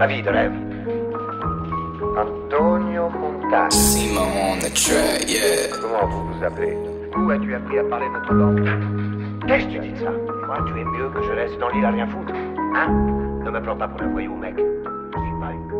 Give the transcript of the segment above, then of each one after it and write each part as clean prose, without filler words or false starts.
La vie de rêve. Antonio Montana. Siemaa on the track, yeah. Comment vous vous appelez? Où as-tu appris à parler notre langue? Qu'est-ce que tu dis de ça? Moi, tu es mieux que je reste dans l'île à rien foutre. Hein? Ne me prends pas pour un voyou, mec. Je suis pas une...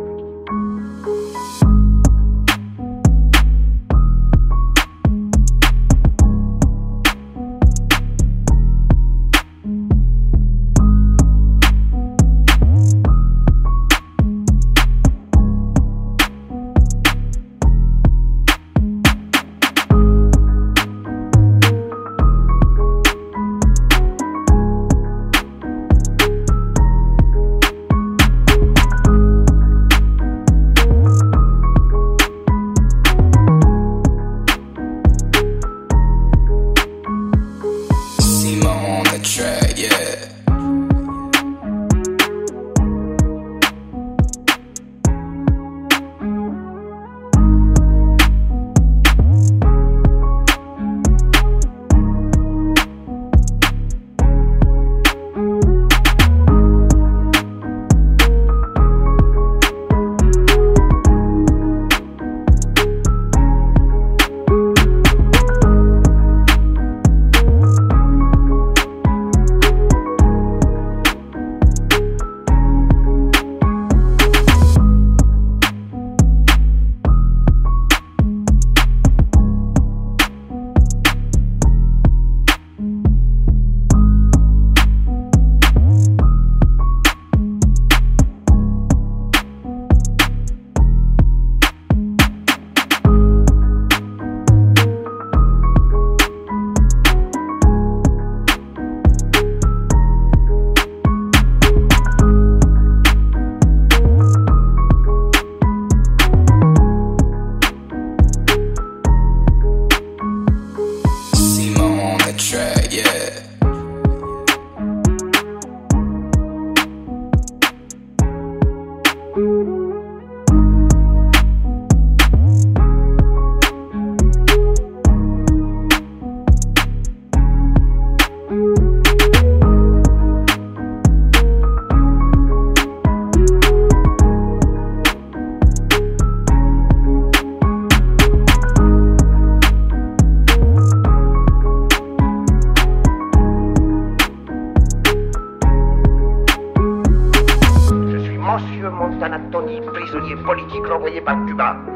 Monsieur Montana Tony, prisonnier politique renvoyé par Cuba.